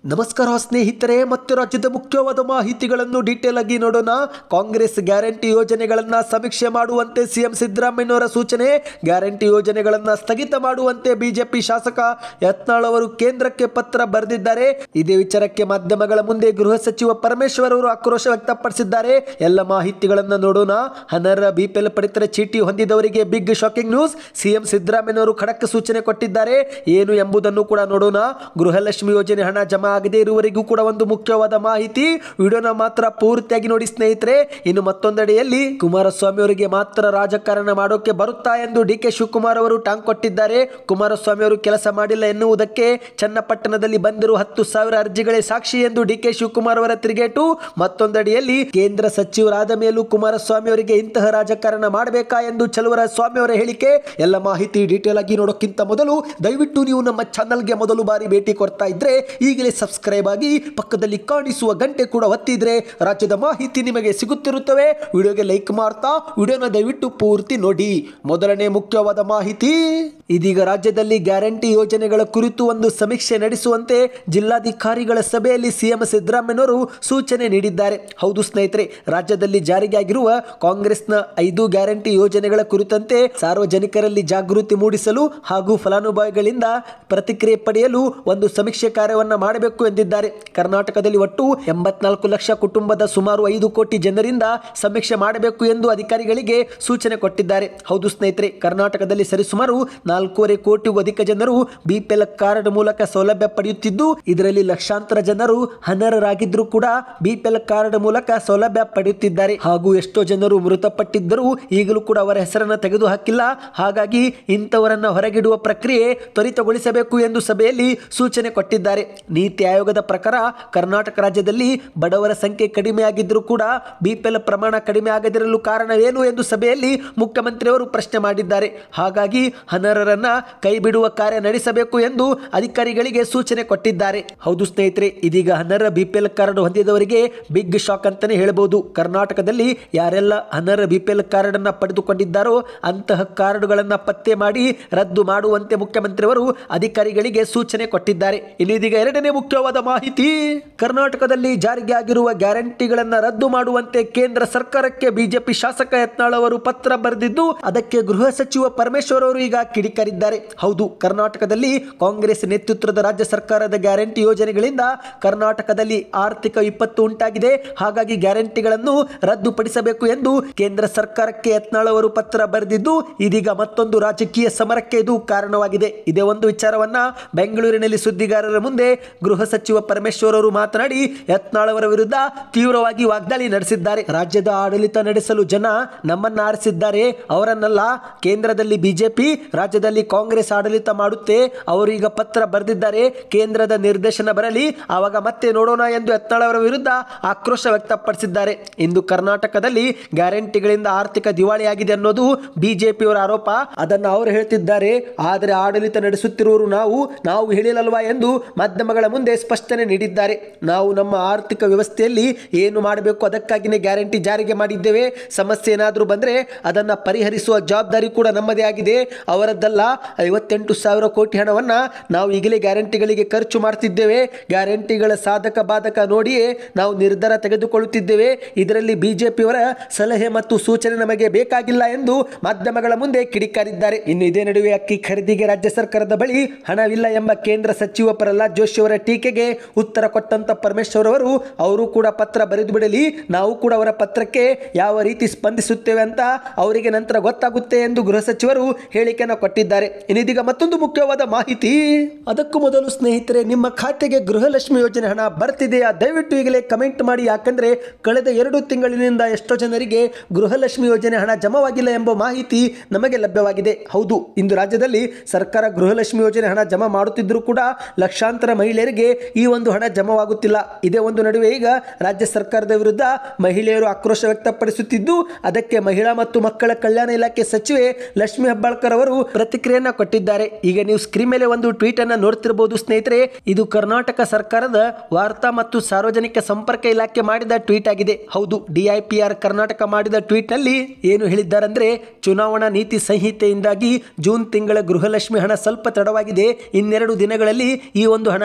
ನಮಸ್ಕಾರ ಸ್ನೇಹಿತರೆ, ಮತ್ತೆ ರಾಜ್ಯದ ಮುಖ್ಯವಾದ ಮಾಹಿತಿಗಳನ್ನು ಡೀಟೇಲ್ ಆಗಿ ನೋಡೋಣ. ಕಾಂಗ್ರೆಸ್ ಗ್ಯಾರಂಟಿ ಯೋಜನೆಗಳನ್ನು ಸಮೀಕ್ಷೆ ಮಾಡುವಂತೆ ಸಿಎಂ ಸಿದ್ದರಾಮಯ್ಯನವರ ಸೂಚನೆ. ಗ್ಯಾರಂಟಿ ಯೋಜನೆಗಳನ್ನು ಸ್ಥಗಿತ ಮಾಡುವಂತೆ ಬಿಜೆಪಿ ಶಾಸಕ ಯತ್ನಾಳ್ ಅವರು ಕೇಂದ್ರಕ್ಕೆ ಪತ್ರ ಬರೆದಿದ್ದಾರೆ. ಇದೇ ವಿಚಾರಕ್ಕೆ ಮಾಧ್ಯಮಗಳ ಮುಂದೆ ಗೃಹ ಸಚಿವ ಪರಮೇಶ್ವರ್ ಅವರು ಆಕ್ರೋಶ ವ್ಯಕ್ತಪಡಿಸಿದ್ದಾರೆ. ಎಲ್ಲ ಮಾಹಿತಿಗಳನ್ನು ನೋಡೋಣ. ಅನರ್ಹ ಬಿಪಿಎಲ್ ಪಡಿತರ ಚೀಟಿ ಹೊಂದಿದವರಿಗೆ ಬಿಗ್ ಶಾಕಿಂಗ್ ನ್ಯೂಸ್. ಸಿಎಂ ಸಿದ್ದರಾಮಯ್ಯನವರು ಖಡಕ್ ಸೂಚನೆ ಕೊಟ್ಟಿದ್ದಾರೆ. ಏನು ಎಂಬುದನ್ನು ಕೂಡ ನೋಡೋಣ. ಗೃಹಲಕ್ಷ್ಮಿ ಯೋಜನೆ ಹಣ ಜಮಾ ಆಗದೆ ಇರುವವರೆಗೂ ಕೂಡ ಒಂದು ಮುಖ್ಯವಾದ ಮಾಹಿತಿ. ವಿಡಿಯೋನ ಮಾತ್ರ ಪೂರ್ತಿಯಾಗಿ ನೋಡಿ ಸ್ನೇಹಿತರೆ. ಇನ್ನು ಮತ್ತೊಂದೆಡೆಯಲ್ಲಿ ಕುಮಾರಸ್ವಾಮಿ ಅವರಿಗೆ ಮಾತ್ರ ರಾಜಕಾರಣ ಮಾಡೋಕೆ ಬರುತ್ತಾ ಎಂದು ಡಿ ಕೆ ಶಿವಕುಮಾರ್ ಅವರು ಟಾಂಗ್ ಕೊಟ್ಟಿದ್ದಾರೆ. ಕುಮಾರಸ್ವಾಮಿ ಅವರು ಕೆಲಸ ಮಾಡಿಲ್ಲ ಎನ್ನುವುದಕ್ಕೆ ಚನ್ನಪಟ್ಟಣದಲ್ಲಿ ಬಂದಿರುವ 10,000 ಅರ್ಜಿಗಳೇ ಸಾಕ್ಷಿ ಎಂದು ಡಿ ಕೆ ಶಿವಕುಮಾರ್ ಅವರ ತಿರುಗೇಟು. ಮತ್ತೊಂದೆಡೆಯಲ್ಲಿ ಕೇಂದ್ರ ಸಚಿವರಾದ ಮೇಲೂ ಕುಮಾರಸ್ವಾಮಿ ಅವರಿಗೆ ಇಂತಹ ರಾಜಕಾರಣ ಮಾಡಬೇಕಾ ಎಂದು ಚಲುವರಾಯಸ್ವಾಮಿ ಅವರ ಹೇಳಿಕೆ. ಎಲ್ಲ ಮಾಹಿತಿ ಡೀಟೇಲ್ ಆಗಿ ನೋಡೋಕ್ಕಿಂತ ಮೊದಲು ದಯವಿಟ್ಟು ನೀವು ನಮ್ಮ ಚಾನಲ್ಗೆ ಮೊದಲು ಬಾರಿ ಭೇಟಿ ಕೊಡ್ತಾ ಇದ್ರೆ ಈಗಲೇ ಸಬ್ಸ್ಕ್ರೈಬ್ ಆಗಿ ಪಕ್ಕದಲ್ಲಿ ಕಾಣಿಸುವ ಗಂಟೆ ಕೂಡ ಒತ್ತಿದ್ರೆ ರಾಜ್ಯದ ಮಾಹಿತಿ ನಿಮಗೆ ಸಿಗುತ್ತಿರುತ್ತವೆ. ವಿಡಿಯೋಗೆ ಲೈಕ್ ಮಾಡ್ತಾ ವಿಡಿಯೋನ ದಯವಿಟ್ಟು ಪೂರ್ತಿ ನೋಡಿ. ಮೊದಲನೇ ಮುಖ್ಯವಾದ ಮಾಹಿತಿ, ಇದೀಗ ರಾಜ್ಯದಲ್ಲಿ ಗ್ಯಾರಂಟಿ ಯೋಜನೆಗಳ ಕುರಿತು ಒಂದು ಸಮೀಕ್ಷೆ ನಡೆಸುವಂತೆ ಜಿಲ್ಲಾಧಿಕಾರಿಗಳ ಸಭೆಯಲ್ಲಿ ಸಿಎಂ ಸಿದ್ದರಾಮಯ್ಯನವರು ಸೂಚನೆ ನೀಡಿದ್ದಾರೆ. ಹೌದು ಸ್ನೇಹಿತರೆ, ರಾಜ್ಯದಲ್ಲಿ ಜಾರಿಗೆ ಆಗಿರುವ ಕಾಂಗ್ರೆಸ್ನ 5 ಗ್ಯಾರಂಟಿ ಯೋಜನೆಗಳ ಕುರಿತಂತೆ ಸಾರ್ವಜನಿಕರಲ್ಲಿ ಜಾಗೃತಿ ಮೂಡಿಸಲು ಹಾಗೂ ಫಲಾನುಭವಿಗಳಿಂದ ಪ್ರತಿಕ್ರಿಯೆ ಪಡೆಯಲು ಒಂದು ಸಮೀಕ್ಷೆ ಕಾರ್ಯವನ್ನು ಮಾಡಬೇಕು ಎಂದಿದ್ದಾರೆ. ಕರ್ನಾಟಕದಲ್ಲಿ ಒಟ್ಟು 84 ಲಕ್ಷ ಕುಟುಂಬದ ಸುಮಾರು 5 ಕೋಟಿ ಜನರಿಂದ ಸಮೀಕ್ಷೆ ಮಾಡಬೇಕು ಎಂದು ಅಧಿಕಾರಿಗಳಿಗೆ ಸೂಚನೆ ಕೊಟ್ಟಿದ್ದಾರೆ. ಹೌದು ಸ್ನೇಹಿತರೆ, ಕರ್ನಾಟಕದಲ್ಲಿ ಸರಿಸುಮಾರು 4.5 ಕೋಟಿಗೂ ಅಧಿಕ ಜನರು ಬಿಪಿಎಲ್ ಕಾರ್ಡ್ ಮೂಲಕ ಸೌಲಭ್ಯ ಪಡೆಯುತ್ತಿದ್ದು, ಇದರಲ್ಲಿ ಲಕ್ಷಾಂತರ ಜನರು ಅನರ್ಹರಾಗಿದ್ದರೂ ಕೂಡ ಬಿಪಿಎಲ್ ಕಾರ್ಡ್ ಮೂಲಕ ಸೌಲಭ್ಯ ಪಡೆಯುತ್ತಿದ್ದಾರೆ. ಹಾಗೂ ಎಷ್ಟೋ ಜನರು ಮೃತಪಟ್ಟಿದ್ದರೂ ಈಗಲೂ ಕೂಡ ಅವರ ಹೆಸರನ್ನು ತೆಗೆದು ಹಾಕಿಲ್ಲ. ಹಾಗಾಗಿ ಇಂಥವರನ್ನ ಹೊರಗಿಡುವ ಪ್ರಕ್ರಿಯೆ ತ್ವರಿತಗೊಳಿಸಬೇಕು ಎಂದು ಸಭೆಯಲ್ಲಿ ಸೂಚನೆ ಕೊಟ್ಟಿದ್ದಾರೆ. ನೀತಿ ಆಯೋಗದ ಪ್ರಕಾರ ಕರ್ನಾಟಕ ರಾಜ್ಯದಲ್ಲಿ ಬಡವರ ಸಂಖ್ಯೆ ಕಡಿಮೆಯಾಗಿದ್ದರೂ ಕೂಡ ಬಿಪಿಎಲ್ ಪ್ರಮಾಣ ಕಡಿಮೆ ಆಗದಿರಲು ಕಾರಣವೇನು ಎಂದು ಸಭೆಯಲ್ಲಿ ಮುಖ್ಯಮಂತ್ರಿಯವರು ಪ್ರಶ್ನೆ ಮಾಡಿದ್ದಾರೆ. ಹಾಗಾಗಿ ಅನರ್ಹರನ್ನ ಕೈ ಬಿಡುವ ಕಾರ್ಯ ನಡೆಸಬೇಕು ಎಂದು ಅಧಿಕಾರಿಗಳಿಗೆ ಸೂಚನೆ ಕೊಟ್ಟಿದ್ದಾರೆ. ಹೌದು ಸ್ನೇಹಿತರೆ, ಇದೀಗ ಅನರ್ಹ ಬಿಪಿಎಲ್ ಕಾರ್ಡ್ ಹೊಂದಿದವರಿಗೆ ಬಿಗ್ ಶಾಕ್ ಅಂತಾನೆ ಹೇಳಬಹುದು. ಕರ್ನಾಟಕದಲ್ಲಿ ಯಾರೆಲ್ಲ ಅನರ್ಹ ಬಿಪಿಎಲ್ ಕಾರ್ಡ್ ಅನ್ನ ಪಡೆದುಕೊಂಡಿದ್ದಾರೋ ಅಂತಹ ಕಾರ್ಡ್ಗಳನ್ನ ಪತ್ತೆ ಮಾಡಿ ರದ್ದು ಮಾಡುವಂತೆ ಮುಖ್ಯಮಂತ್ರಿಯವರು ಅಧಿಕಾರಿಗಳಿಗೆ ಸೂಚನೆ ಕೊಟ್ಟಿದ್ದಾರೆ. ಇನ್ನು ಇದೀಗ ಎರಡನೇ ಮುಖ್ಯವಾದ ಮಾಹಿತಿ, ಕರ್ನಾಟಕದಲ್ಲಿ ಜಾರಿಗೆ ಆಗಿರುವ ಗ್ಯಾರಂಟಿಗಳನ್ನು ರದ್ದು ಮಾಡುವಂತೆ ಕೇಂದ್ರ ಸರ್ಕಾರಕ್ಕೆ ಬಿಜೆಪಿ ಶಾಸಕ ಯತ್ನಾಳ್ ಅವರು ಪತ್ರ ಬರೆದಿದ್ದು, ಅದಕ್ಕೆ ಗೃಹ ಸಚಿವ ಪರಮೇಶ್ವರ್ ಅವರು ಈಗ ಕಿಡಿಕಾರಿದ್ದಾರೆ. ಹೌದು, ಕರ್ನಾಟಕದಲ್ಲಿ ಕಾಂಗ್ರೆಸ್ ನೇತೃತ್ವದ ರಾಜ್ಯ ಸರ್ಕಾರದ ಗ್ಯಾರಂಟಿ ಯೋಜನೆಗಳಿಂದ ಕರ್ನಾಟಕದಲ್ಲಿ ಆರ್ಥಿಕ ವಿಪತ್ತು ಉಂಟಾಗಿದೆ. ಹಾಗಾಗಿ ಗ್ಯಾರಂಟಿಗಳನ್ನು ರದ್ದುಪಡಿಸಬೇಕು ಎಂದು ಕೇಂದ್ರ ಸರ್ಕಾರಕ್ಕೆ ಯತ್ನಾಳ್ ಅವರು ಪತ್ರ ಬರೆದಿದ್ದು, ಇದೀಗ ಮತ್ತೊಂದು ರಾಜಕೀಯ ಸಮರಕ್ಕೆ ಇದು ಕಾರಣವಾಗಿದೆ. ಇದೇ ಒಂದು ವಿಚಾರವನ್ನ ಬೆಂಗಳೂರಿನಲ್ಲಿ ಸುದ್ದಿಗಾರರ ಮುಂದೆ ಗೃಹ ಸಚಿವ ಪರಮೇಶ್ವರ್ ಅವರು ಮಾತನಾಡಿ ಯತ್ನಾಳ್ ಅವರ ವಿರುದ್ಧ ತೀವ್ರವಾಗಿ ವಾಗ್ದಾಳಿ ನಡೆಸಿದ್ದಾರೆ. ರಾಜ್ಯದ ಆಡಳಿತ ನಡೆಸಲು ಜನ ನಮ್ಮನ್ನ ಆರಿಸಿದ್ದಾರೆ, ಅವರನ್ನೆಲ್ಲ. ಕೇಂದ್ರದಲ್ಲಿ ಬಿಜೆಪಿ, ರಾಜ್ಯದಲ್ಲಿ ಕಾಂಗ್ರೆಸ್ ಆಡಳಿತ ಮಾಡುತ್ತೆ. ಅವರು ಈಗ ಪತ್ರ ಬರೆದಿದ್ದಾರೆ, ಕೇಂದ್ರದ ನಿರ್ದೇಶನ ಬರಲಿ, ಆವಾಗ ಮತ್ತೆ ನೋಡೋಣ ಎಂದು ಯತ್ನಾಳ್ ಅವರ ವಿರುದ್ಧ ಆಕ್ರೋಶ ವ್ಯಕ್ತಪಡಿಸಿದ್ದಾರೆ. ಇಂದು ಕರ್ನಾಟಕದಲ್ಲಿ ಗ್ಯಾರಂಟಿಗಳಿಂದ ಆರ್ಥಿಕ ದಿವಾಳಿಯಾಗಿದೆ ಅನ್ನೋದು ಬಿಜೆಪಿಯವರ ಆರೋಪ. ಅದನ್ನು ಅವರು ಹೇಳ್ತಿದ್ದಾರೆ, ಆದರೆ ಆಡಳಿತ ನಡೆಸುತ್ತಿರುವರು ನಾವು ಹೇಳಿಲ್ಲಲ್ವಾ ಎಂದು ಮಾಧ್ಯಮಗಳ ಮುಂದೆ ಸ್ಪಷ್ಟನೆ ನೀಡಿದ್ದಾರೆ. ನಾವು ನಮ್ಮ ಆರ್ಥಿಕ ವ್ಯವಸ್ಥೆಯಲ್ಲಿ ಏನು ಮಾಡಬೇಕು ಅದಕ್ಕಾಗಿಯೇ ಗ್ಯಾರಂಟಿ ಜಾರಿಗೆ ಮಾಡಿದ್ದೇವೆ. ಸಮಸ್ಯೆ ಏನಾದರೂ ಬಂದರೆ ಅದನ್ನು ಪರಿಹರಿಸುವ ಜವಾಬ್ದಾರಿ ಕೂಡ ನಮ್ಮದೇ ಆಗಿದೆ, ಅವರದ್ದಲ್ಲ. 58,000 ಕೋಟಿ ಹಣವನ್ನು ನಾವು ಈಗಲೇ ಗ್ಯಾರಂಟಿಗಳಿಗೆ ಖರ್ಚು ಮಾಡ್ತಿದ್ದೇವೆ. ಗ್ಯಾರಂಟಿಗಳ ಸಾಧಕ ಬಾಧಕ ನೋಡಿಯೇ ನಾವು ನಿರ್ಧಾರ ತೆಗೆದುಕೊಳ್ಳುತ್ತಿದ್ದೇವೆ. ಇದರಲ್ಲಿ ಬಿಜೆಪಿಯವರ ಸಲಹೆ ಮತ್ತು ಸೂಚನೆ ನಮಗೆ ಬೇಕಾಗಿಲ್ಲ ಎಂದು ಮಾಧ್ಯಮಗಳ ಮುಂದೆ ಕಿಡಿಕಾರಿದ್ದಾರೆ. ಇನ್ನು ಇದೇ ನಡುವೆ ಅಕ್ಕಿ ಖರೀದಿಗೆ ರಾಜ್ಯ ಸರ್ಕಾರದ ಬಳಿ ಹಣವಿಲ್ಲ ಎಂಬ ಕೇಂದ್ರ ಸಚಿವ ಪ್ರಹ್ಲಾದ್ ಜೋಶಿ ಅವರ ಟೀಕೆಗೆ ಉತ್ತರ ಕೊಟ್ಟಂತ ಪರಮೇಶ್ವರ್ ಅವರು ಕೂಡ ಪತ್ರ ಬರೆದು ಬಿಡಲಿ, ನಾವು ಕೂಡ ಅವರ ಪತ್ರಕ್ಕೆ ಯಾವ ರೀತಿ ಸ್ಪಂದಿಸುತ್ತೇವೆ ಅಂತ ಅವರಿಗೆ ನಂತರ ಗೊತ್ತಾಗುತ್ತೆ ಎಂದು ಗೃಹ ಸಚಿವರು ಹೇಳಿಕೆಯನ್ನು ಕೊಟ್ಟಿದ್ದಾರೆ. ಇನ್ನಿದೀಗ ಮತ್ತೊಂದು ಮುಖ್ಯವಾದ ಮಾಹಿತಿ, ಅದಕ್ಕೂ ಮೊದಲು ಸ್ನೇಹಿತರೆ, ನಿಮ್ಮ ಖಾತೆಗೆ ಗೃಹಲಕ್ಷ್ಮಿ ಯೋಜನೆ ಹಣ ಬರ್ತಿದೆಯಾ? ದಯವಿಟ್ಟು ಈಗಲೇ ಕಮೆಂಟ್ ಮಾಡಿ. ಯಾಕಂದ್ರೆ ಕಳೆದ 2 ತಿಂಗಳಿನಿಂದ ಎಷ್ಟೋ ಜನರಿಗೆ ಗೃಹಲಕ್ಷ್ಮಿ ಯೋಜನೆ ಹಣ ಜಮವಾಗಿಲ್ಲ ಎಂಬ ಮಾಹಿತಿ ನಮಗೆ ಲಭ್ಯವಾಗಿದೆ. ಹೌದು, ಇಂದು ರಾಜ್ಯದಲ್ಲಿ ಸರ್ಕಾರ ಗೃಹಲಕ್ಷ್ಮಿ ಯೋಜನೆ ಹಣ ಜಮಾ ಮಾಡುತ್ತಿದ್ದರೂ ಕೂಡ ಲಕ್ಷಾಂತರ ಮಹಿಳೆಯರಿಗೆ ಈ ಒಂದು ಹಣ ಜಮವಾಗುತ್ತಿಲ್ಲ. ಇದೇ ಒಂದು ನಡುವೆ ಈಗ ರಾಜ್ಯ ಸರ್ಕಾರದ ವಿರುದ್ಧ ಮಹಿಳೆಯರು ಆಕ್ರೋಶ ವ್ಯಕ್ತಪಡಿಸುತ್ತಿದ್ದು, ಅದಕ್ಕೆ ಮಹಿಳಾ ಮತ್ತು ಮಕ್ಕಳ ಕಲ್ಯಾಣ ಇಲಾಖೆ ಸಚಿವೆ ಲಕ್ಷ್ಮಿ ಹೆಬ್ಬಾಳ್ಕರ್ ಅವರು ಪ್ರತಿಕ್ರಿಯೆಯನ್ನು ಕೊಟ್ಟಿದ್ದಾರೆ. ಈಗ ನೀವು ಸ್ಕ್ರೀನ್ ಮೇಲೆ ಒಂದು ಟ್ವೀಟ್ ಅನ್ನು ನೋಡ್ತಿರಬಹುದು ಸ್ನೇಹಿತರೆ. ಇದು ಕರ್ನಾಟಕ ಸರ್ಕಾರದ ವಾರ್ತಾ ಮತ್ತು ಸಾರ್ವಜನಿಕ ಸಂಪರ್ಕ ಇಲಾಖೆ ಮಾಡಿದ ಟ್ವೀಟ್ ಆಗಿದೆ. ಹೌದು, DIPR ಕರ್ನಾಟಕ ಮಾಡಿದ ಟ್ವೀಟ್ ನಲ್ಲಿ ಏನು ಹೇಳಿದ್ದಾರಂದ್ರೆ, ಚುನಾವಣಾ ನೀತಿ ಸಂಹಿತೆಯಿಂದಾಗಿ ಜೂನ್ ತಿಂಗಳ ಗೃಹಲಕ್ಷ್ಮಿ ಹಣ ಸ್ವಲ್ಪ ತಡವಾಗಿದೆ. ಇನ್ನೆರಡು ದಿನಗಳಲ್ಲಿ ಈ ಒಂದು ಹಣ ಬಿಡುಗಡೆ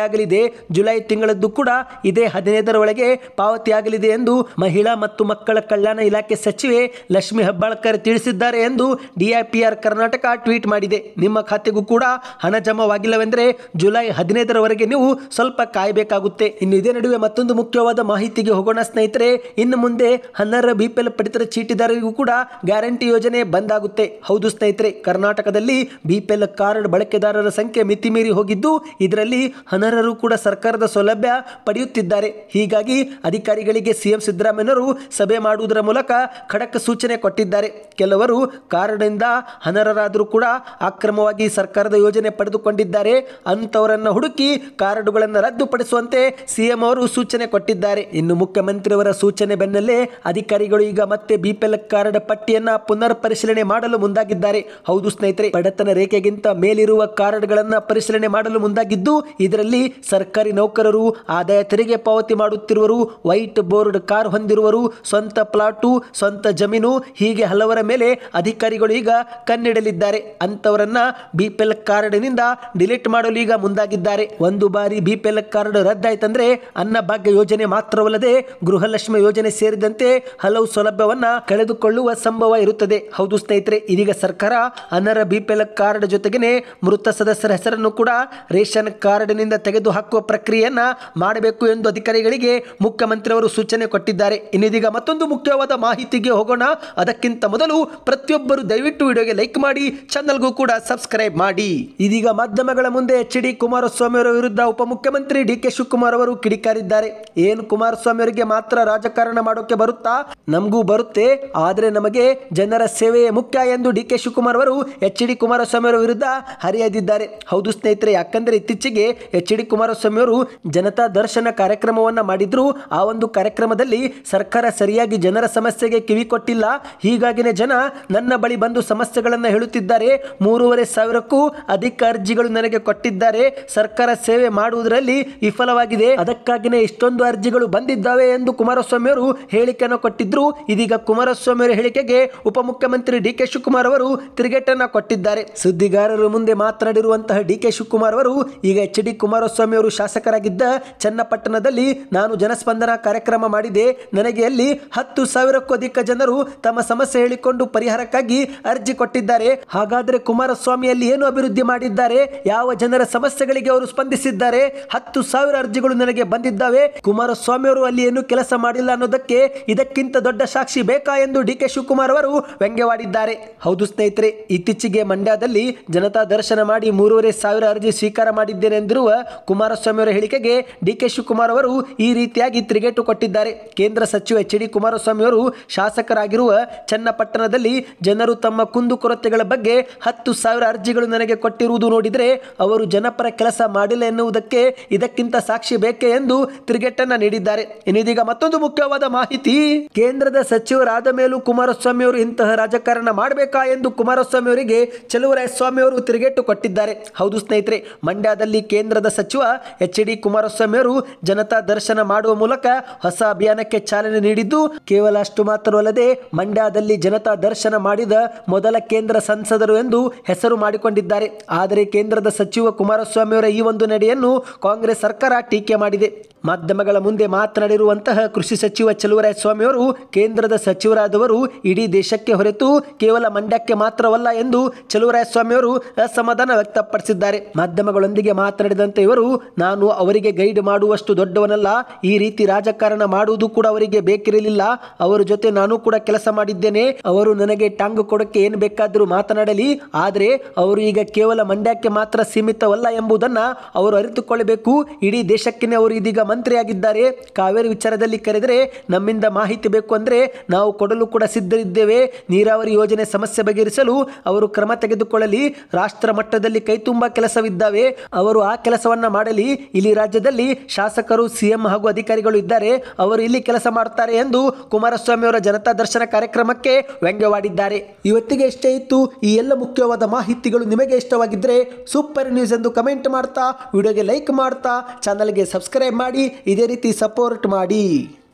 ಆಗಲಿದೆ. ಜುಲೈ ತಿಂಗಳದ್ದು ಕೂಡ ಇದೇ 15ರ ಒಳಗೆ ಪಾವತಿಯಾಗಲಿದೆ ಎಂದು ಮಹಿಳಾ ಮತ್ತು ಮಕ್ಕಳ ಕಲ್ಯಾಣ ಇಲಾಖೆ ಸಚಿವೆ ಲಕ್ಷ್ಮಿ ಹೆಬ್ಬಾಳ್ಕರ್ ತಿಳಿಸಿದ್ದಾರೆ ಎಂದು ಡಿಐಪಿಆರ್ ಕರ್ನಾಟಕ ಟ್ವೀಟ್ ಮಾಡಿದೆ. ನಿಮ್ಮ ಖಾತೆಗೂ ಕೂಡ ಹಣ ಜಮಾವಾಗಿಲ್ಲವೆಂದರೆ ಜುಲೈ 15ರವರೆಗೆ ನೀವು ಸ್ವಲ್ಪ ಕಾಯಬೇಕಾಗುತ್ತೆ. ಇನ್ನು ಇದೇ ನಡುವೆ ಮತ್ತೊಂದು ಮುಖ್ಯವಾದ ಮಾಹಿತಿಗೆ ಹೋಗೋಣ ಸ್ನೇಹಿತರೆ. ಇನ್ನು ಮುಂದೆ ಅನರ್ಹ ಬಿಪಿಎಲ್ ಪಡಿತರ ಚೀಟಿದಾರರಿಗೂ ಕೂಡ ಗ್ಯಾರಂಟಿ ಯೋಜನೆ ಬಂದಾಗುತ್ತೆ. ಹೌದು ಸ್ನೇಹಿತರೆ, ಕರ್ನಾಟಕದಲ್ಲಿ ಬಿಪಿಎಲ್ ಕಾರ್ಡ್ ಬಳಕೆದಾರರ ಸಂಖ್ಯೆ ಮಿತಿಮೀರಿ ಹೋಗಿದ್ದು ಇದರಲ್ಲಿ ಅನರ್ಹರು ಕೂಡ ಸರ್ಕಾರದ ಸೌಲಭ್ಯ ಪಡೆಯುತ್ತಿದ್ದಾರೆ. ಹೀಗಾಗಿ ಅಧಿಕಾರಿಗಳಿಗೆ ಸಿಎಂ ಸಿದ್ದರಾಮಯ್ಯನವರು ಸಭೆ ಮಾಡುವುದರ ಮೂಲಕ ಖಡಕ್ ಸೂಚನೆ ಕೊಟ್ಟಿದ್ದಾರೆ. ಕೆಲವರು ಕಾರ್ಡ್ನಿಂದ ಅನರ್ಹರಾದರೂ ಕೂಡ ಅಕ್ರಮವಾಗಿ ಸರ್ಕಾರದ ಯೋಜನೆ ಪಡೆದುಕೊಂಡಿದ್ದಾರೆ. ಅಂತವರನ್ನು ಹುಡುಕಿ ಕಾರ್ಡುಗಳನ್ನು ರದ್ದುಪಡಿಸುವಂತೆ ಸಿಎಂ ಅವರು ಸೂಚನೆ ಕೊಟ್ಟಿದ್ದಾರೆ. ಇನ್ನು ಮುಖ್ಯಮಂತ್ರಿಯವರ ಸೂಚನೆ ಬೆನ್ನಲ್ಲೇ ಅಧಿಕಾರಿಗಳು ಈಗ ಮತ್ತೆ ಬಿಪಿಎಲ್ ಕಾರ್ಡ್ ಪಟ್ಟಿಯನ್ನ ಪುನರ್ ಪರಿಶೀಲನೆ ಮಾಡಲು ಮುಂದಾಗಿದ್ದಾರೆ. ಹೌದು ಸ್ನೇಹಿತರೆ, ಬಡತನ ರೇಖೆಗಿಂತ ಮೇಲಿರುವ ಕಾರ್ಡ್ಗಳನ್ನು ಪರಿಶೀಲನೆ ಮಾಡಲು ಮುಂದಾಗಿದ್ದು ಇದರಲ್ಲಿ ಸರ್ಕಾರಿ ನೌಕರರು, ಆದಾಯ ತೆರಿಗೆ ಪಾವತಿ ಮಾಡುತ್ತಿರುವರು, ವೈಟ್ ಬೋರ್ಡ್ ಕಾರ್ ಹೊಂದಿರುವರು, ಸ್ವಂತ ಪ್ಲಾಟು, ಸ್ವಂತ ಜಮೀನು ಹೀಗೆ ಹಲವರ ಮೇಲೆ ಅಧಿಕಾರಿಗಳು ಈಗ ಕಣ್ಣಿಡಲಿದ್ದಾರೆ. ಅಂತವರನ್ನ ಬಿಪಿಎಲ್ ಕಾರ್ಡ್ನಿಂದ ಡಿಲೀಟ್ ಮಾಡಲು ಈಗ ಮುಂದಾಗಿದ್ದಾರೆ. ಒಂದು ಬಾರಿ ಬಿಪಿಎಲ್ ಕಾರ್ಡ್ ರದ್ದಾಯ್ತಂದ್ರೆ ಅನ್ನಭಾಗ್ಯ ಯೋಜನೆ ಮಾತ್ರವಲ್ಲದೆ ಗೃಹಲಕ್ಷ್ಮಿ ಯೋಜನೆ ಸೇರಿದಂತೆ ಹಲವು ಸೌಲಭ್ಯವನ್ನ ಕಳೆದುಕೊಳ್ಳುವ ಸಂಭವ ಇರುತ್ತದೆ. ಹೌದು ಸ್ನೇಹಿತರೆ, ಇದೀಗ ಸರ್ಕಾರ ಅನರ್ಹ ಬಿಪಿಎಲ್ ಕಾರ್ಡ್ ಜೊತೆಗೇನೆ ಮೃತ ಸದಸ್ಯರ ಹೆಸರನ್ನು ಕೂಡ ರೇಷನ್ ಕಾರ್ಡ್ನಿಂದ ತೆಗೆದು ಹಾಕುವ ಪ್ರಕ್ರಿಯೆಯನ್ನ ಮಾಡಬೇಕು ಎಂದು ಅಧಿಕಾರಿಗಳಿಗೆ ಮುಖ್ಯಮಂತ್ರಿಯವರು ಸೂಚನೆ ಕೊಟ್ಟಿದ್ದಾರೆ. ಇನ್ನಿದೀಗ ಮತ್ತೊಂದು ಮುಖ್ಯವಾದ ಮಾಹಿತಿಗೆ ಹೋಗೋಣ. ಅದಕ್ಕಿಂತ ಮೊದಲು ಪ್ರತಿಯೊಬ್ಬರು ದಯವಿಟ್ಟು ವಿಡಿಯೋಗೆ ಲೈಕ್ ಮಾಡಿ, ಚಾನಲ್ಗೂ ಕೂಡ ಸಬ್ಸ್ಕ್ರೈಬ್ ಮಾಡಿ. ಇದೀಗ ಮಾಧ್ಯಮಗಳ ಮುಂದೆ ಎಚ್.ಡಿ. ಕುಮಾರಸ್ವಾಮಿ ಅವರ ವಿರುದ್ಧ ಉಪಮುಖ್ಯಮಂತ್ರಿ ಡಿ.ಕೆ. ಶಿವಕುಮಾರ್ ಅವರು ಕಿಡಿಕಾರಿದ್ದಾರೆ. ಏನು ಕುಮಾರಸ್ವಾಮಿ ಅವರಿಗೆ ಮಾತ್ರ ರಾಜಕಾರಣ ಮಾಡೋಕೆ ಬರುತ್ತಾ? ನಮಗೂ ಬರುತ್ತೆ, ಆದರೆ ನಮಗೆ ಜನರ ಸೇವೆಯೇ ಮುಖ್ಯ ಎಂದು ಡಿ.ಕೆ. ಶಿವಕುಮಾರ್ ಅವರು ಎಚ್.ಡಿ. ಕುಮಾರಸ್ವಾಮಿ ಅವರ ವಿರುದ್ಧ ಹರಿಯದಿದ್ದಾರೆ. ಹೌದು ಸ್ನೇಹಿತರೆ, ಯಾಕಂದ್ರೆ ಇತ್ತೀಚೆಗೆ ಎಚ್.ಡಿ. ಕುಮಾರಸ್ವಾಮಿ ಅವರು ಜನತಾ ದರ್ಶನ ಕಾರ್ಯಕ್ರಮವನ್ನ ಮಾಡಿದ್ರು. ಆ ಒಂದು ಕಾರ್ಯಕ್ರಮದಲ್ಲಿ ಸರ್ಕಾರ ಸರಿಯಾಗಿ ಜನರ ಸಮಸ್ಯೆಗೆ ಕಿವಿ ಕೊಟ್ಟಿಲ್ಲ. ಹೀಗಾಗಿನೇ ಜನ ನನ್ನ ಬಳಿ ಬಂದು ಸಮಸ್ಯೆಗಳನ್ನು ಹೇಳುತ್ತಿದ್ದಾರೆ. 3,500ಕ್ಕೂ ಅಧಿಕ ಅರ್ಜಿಗಳು ನನಗೆ ಕೊಟ್ಟಿದ್ದಾರೆ. ಸರ್ಕಾರ ಸೇವೆ ಮಾಡುವುದರಲ್ಲಿ ವಿಫಲವಾಗಿದೆ, ಅದಕ್ಕಾಗಿನೇ ಇಷ್ಟೊಂದು ಅರ್ಜಿಗಳು ಬಂದಿದ್ದಾವೆ ಎಂದು ಕುಮಾರಸ್ವಾಮಿ ಅವರು ಹೇಳಿಕೆಯನ್ನು ಕೊಟ್ಟಿದ್ರು. ಇದೀಗ ಕುಮಾರಸ್ವಾಮಿ ಅವರ ಹೇಳಿಕೆಗೆ ಉಪಮುಖ್ಯಮಂತ್ರಿ ಡಿ.ಕೆ. ಶಿವಕುಮಾರ್ ಅವರು ತಿರುಗೇಟನ್ನು ಕೊಟ್ಟಿದ್ದಾರೆ. ಸುದ್ದಿಗಾರರ ಮುಂದೆ ಮಾತನಾಡಿರುವಂತಹ ಡಿ.ಕೆ. ಶಿವಕುಮಾರ್ ಅವರು ಈಗ ಎಚ್.ಡಿ. ಕುಮಾರಸ್ವಾಮಿ ಅವರು ಶಾಸಕರಾಗಿದ್ದ ಚನ್ನಪಟ್ಟಣದಲ್ಲಿ ನಾನು ಜನಸ್ಪಂದನ ಕಾರ್ಯಕ್ರಮ ಮಾಡಿದೆ. ನನಗೆ ಅಲ್ಲಿ 10,000ಕ್ಕೂ ಅಧಿಕ ಜನರು ತಮ್ಮ ಸಮಸ್ಯೆ ಹೇಳಿಕೊಂಡು ಪರಿಹಾರಕ್ಕಾಗಿ ಅರ್ಜಿ ಕೊಟ್ಟಿದ್ದಾರೆ. ಹಾಗಾದ್ರೆ ಕುಮಾರಸ್ವಾಮಿಯಲ್ಲಿ ಏನು ಅಭಿವೃದ್ಧಿ ಮಾಡಿದ್ದಾರೆ? ಯಾವ ಜನರ ಸಮಸ್ಯೆಗಳಿಗೆ ಅವರು ಸ್ಪಂದಿಸಿದ್ದಾರೆ? 10,000 ಅರ್ಜಿಗಳು ನನಗೆ ಬಂದಿದ್ದಾವೆ. ಕುಮಾರಸ್ವಾಮಿ ಅವರು ಅಲ್ಲಿ ಏನು ಕೆಲಸ ಮಾಡಿಲ್ಲ ಅನ್ನೋದಕ್ಕೆ ಇದಕ್ಕಿಂತ ದೊಡ್ಡ ಸಾಕ್ಷಿ ಬೇಕಾ ಎಂದು ಡಿ.ಕೆ. ಶಿವಕುಮಾರ್ ಅವರು ವ್ಯಂಗ್ಯವಾಡಿದ್ದಾರೆ. ಹೌದು ಸ್ನೇಹಿತರೆ, ಇತ್ತೀಚೆಗೆ ಮಂಡ್ಯದಲ್ಲಿ ಜನತಾ ದರ್ಶನ ಮಾಡಿ 3,500 ಅರ್ಜಿ ಸ್ವೀಕಾರ ಮಾಡಿದ್ದೇನೆ ಎಂದಿರುವ ಕುಮಾರಸ್ವಾಮಿ ಅವರ ಹೇಳಿಕೆಗೆ ಡಿ.ಕೆ. ಶಿವಕುಮಾರ್ ಅವರು ಈ ರೀತಿಯಾಗಿ ತಿರುಗೇಟು ಕೊಟ್ಟಿದ್ದಾರೆ. ಕೇಂದ್ರ ಸಚಿವ ಎಚ್.ಡಿ. ಕುಮಾರಸ್ವಾಮಿ ಅವರು ಶಾಸಕರಾಗಿರುವ ಚನ್ನಪಟ್ಟಣದಲ್ಲಿ ಜನರು ತಮ್ಮ ಕುಂದುಕೊರತೆಗಳ ಬಗ್ಗೆ 10,000 ಅರ್ಜಿಗಳು ನನಗೆ ಕೊಟ್ಟಿರುವುದು ನೋಡಿದರೆ ಅವರು ಜನಪರ ಕೆಲಸ ಮಾಡಿಲ್ಲ ಎನ್ನುವುದಕ್ಕೆ ಇದಕ್ಕಿಂತ ಸಾಕ್ಷಿ ಬೇಕೆ ಎಂದು ತಿರುಗೇಟನ್ನ ನೀಡಿದ್ದಾರೆ. ಇನ್ನಿದೀಗ ಮತ್ತೊಂದು ಮುಖ್ಯವಾದ ಮಾಹಿತಿ. ಕೇಂದ್ರದ ಸಚಿವರಾದ ಮೇಲೂ ಕುಮಾರಸ್ವಾಮಿ ಅವರು ಇಂತಹ ರಾಜಕಾರಣ ಮಾಡಬೇಕಾ ಎಂದು ಕುಮಾರಸ್ವಾಮಿ ಅವರಿಗೆ ಚಲುವರಾಯಸ್ವಾಮಿ ಅವರು ತಿರುಗೇಟು ಕೊಟ್ಟಿದ್ದಾರೆ. ಹೌದು ಸ್ನೇಹಿತರೆ, ಮಂಡ್ಯದಲ್ಲಿ ಕೇಂದ್ರದ ಸಚಿವ ಎಚ್.ಡಿ. ಕುಮಾರಸ್ವಾಮಿ ಅವರು ಜನತಾ ದರ್ಶನ ಮಾಡುವ ಮೂಲಕ ಹೊಸ ಅಭಿಯಾನಕ್ಕೆ ಚಾಲನೆ ನೀಡಿದ್ದು ಕೇವಲ ಅಷ್ಟು ಮಾತ್ರವಲ್ಲದೆ ಮಂಡ್ಯದಲ್ಲಿ ಜನತಾ ದರ್ಶನ ಮಾಡಿದ ಮೊದಲ ಕೇಂದ್ರ ಸಂಸದರು ಎಂದು ಹೆಸರು ಮಾಡಿಕೊಂಡಿದ್ದಾರೆ. ಆದರೆ ಕೇಂದ್ರದ ಸಚಿವ ಕುಮಾರಸ್ವಾಮಿ ಅವರ ಈ ಒಂದು ನಡೆಯನ್ನು ಕಾಂಗ್ರೆಸ್ ಸರ್ಕಾರ ಟೀಕೆ ಮಾಡಿದೆ. ಮಾಧ್ಯಮಗಳ ಮುಂದೆ ಮಾತನಾಡಿರುವಂತಹ ಕೃಷಿ ಸಚಿವ ಚಲುವರಾಯಸ್ವಾಮಿ ಅವರು ಕೇಂದ್ರದ ಸಚಿವರಾದವರು ಇಡೀ ದೇಶಕ್ಕೆ ಹೊರತು ಕೇವಲ ಮಂಡ್ಯಕ್ಕೆ ಮಾತ್ರವಲ್ಲ ಎಂದು ಚಲುವರಾಯಸ್ವಾಮಿ ಅವರು ಅಸಮಾಧಾನ ವ್ಯಕ್ತಪಡಿಸಿದ್ದಾರೆ. ಮಾಧ್ಯಮಗಳೊಂದಿಗೆ ಮಾತನಾಡಿದಂತೆ ಇವರು, ನಾನು ಅವರಿಗೆ ಗೈಡ್ ಮಾಡುವಷ್ಟು ದೊಡ್ಡವನಲ್ಲ, ಈ ರೀತಿ ರಾಜಕಾರಣ ಮಾಡುವುದು ಕೂಡ ಅವರಿಗೆ ಬೇಕಿರಲಿಲ್ಲ. ಅವರ ಜೊತೆ ನಾನು ಕೂಡ ಕೆಲಸ ಮಾಡಿದ್ದೇನೆ. ಅವರು ನನಗೆ ಟಾಂಗ್ ಕೊಡಕ್ಕೆ ಏನು ಬೇಕಾದರೂ ಮಾತನಾಡಲಿ, ಆದರೆ ಅವರು ಈಗ ಕೇವಲ ಮಂಡ್ಯಕ್ಕೆ ಮಾತ್ರ ಸೀಮಿತವಲ್ಲ ಎಂಬುದನ್ನ ಅವರು ಅರಿತುಕೊಳ್ಳಬೇಕು. ಇಡೀ ದೇಶಕ್ಕೆ ಅವರು ಇದೀಗ ಮಂತ್ರಿಯಾಗಿದ್ದಾರೆ. ಕಾವೇರಿ ವಿಚಾರದಲ್ಲಿ ಕರೆದರೆ ನಮ್ಮಿಂದ ಮಾಹಿತಿ ಬೇಕು ಅಂದ್ರೆ ನಾವು ಕೊಡಲು ಕೂಡ ಸಿದ್ಧರಿದ್ದೇವೆ. ನೀರಾವರಿ ಯೋಜನೆ ಸಮಸ್ಯೆ ಬಗೆಹರಿಸಲು ಅವರು ಕ್ರಮ ತೆಗೆದುಕೊಳ್ಳಲಿ. ರಾಷ್ಟ್ರ ಮಟ್ಟದಲ್ಲಿ ಕೈ ತುಂಬಾ ಕೆಲಸವಿದ್ದಾವೆ, ಅವರು ಆ ಕೆಲಸವನ್ನ ಮಾಡಲಿ. ಇಲ್ಲಿ ರಾಜ್ಯದಲ್ಲಿ ಶಾಸಕರು, ಸಿಎಂ ಹಾಗೂ ಅಧಿಕಾರಿಗಳು ಇದ್ದಾರೆ, ಅವರು ಇಲ್ಲಿ ಕೆಲಸ ಮಾಡ್ತಾರೆ ಎಂದು ಕುಮಾರಸ್ವಾಮಿ ಅವರ ಜನತಾ ದರ್ಶನ ಕಾರ್ಯಕ್ರಮಕ್ಕೆ ವ್ಯಂಗ್ಯವಾಡಿದ್ದಾರೆ. ಇವತ್ತಿಗೆ ಇಷ್ಟೇ ಇತ್ತು. ಈ ಎಲ್ಲ ಮುಖ್ಯವಾದ ಮಾಹಿತಿಗಳು ನಿಮಗೆ ಇಷ್ಟವಾಗಿದ್ದರೆ ಸೂಪರ್ ನ್ಯೂಸ್ ಎಂದು ಕಮೆಂಟ್ ಮಾಡ್ತಾ, ವಿಡಿಯೋಗೆ ಲೈಕ್ ಮಾಡ್ತಾ, ಚಾನಲ್ಗೆ ಸಬ್ಸ್ಕ್ರೈಬ್ ಮಾಡಿ, ಇದೇ ರೀತಿ ಸಪೋರ್ಟ್ ಮಾಡಿ.